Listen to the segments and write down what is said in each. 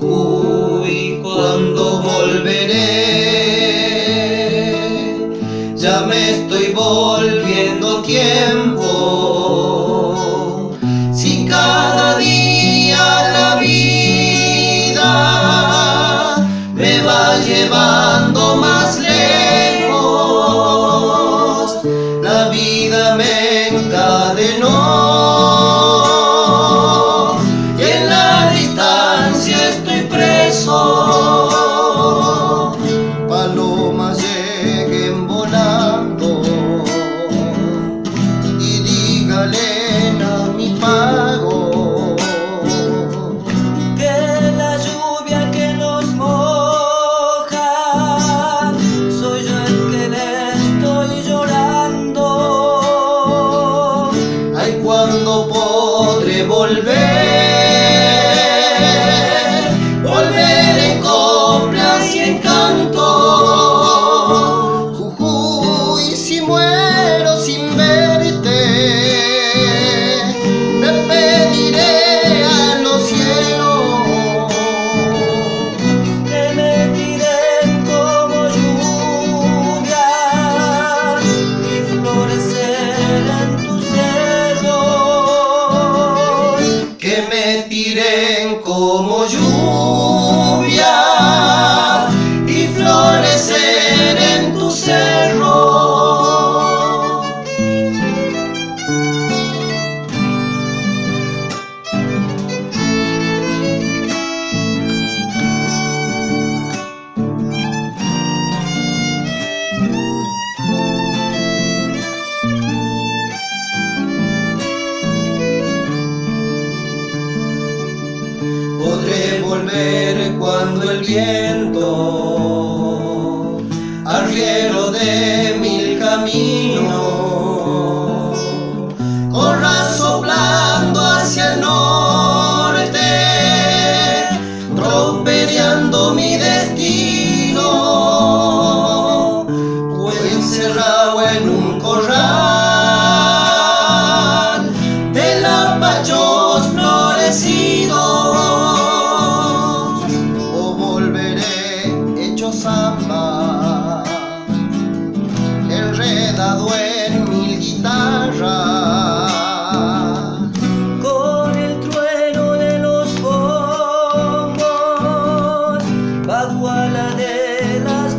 Jujuy, ¿cuándo volveré? Ya me estoy volviendo tiempo. Si cada día la vida me va llevando más lejos, la vida me encadenó y en la distancia estoy preso. Palomas lleguen volando y dígale a mi pago que la lluvia que nos moja soy yo el que le estoy llorando. Ay, ¿cuándo podré volver en coplas y en canto? Jujuy, si muero sin verte, te pediré a los cielos Que me tiren como lluvia y florecer en tus cerros. que me tiren como lluvia y florecer en tu cerro. Podré volver cuando el viento, arriero de mil caminos, corra soplando hacia el norte, tropezando mi destino, o encerrado en un corral de lapachos florecidos. Samba, enredado en mil guitarras, Con el trueno de los bombos, baguala de las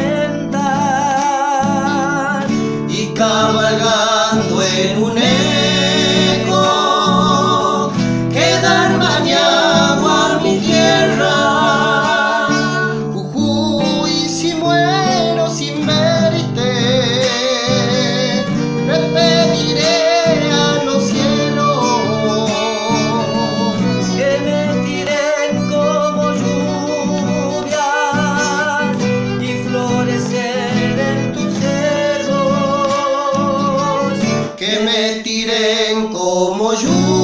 tormentas, y cabalgando en un eco que dan bañado a mi tierra. Que me tiren como lluvia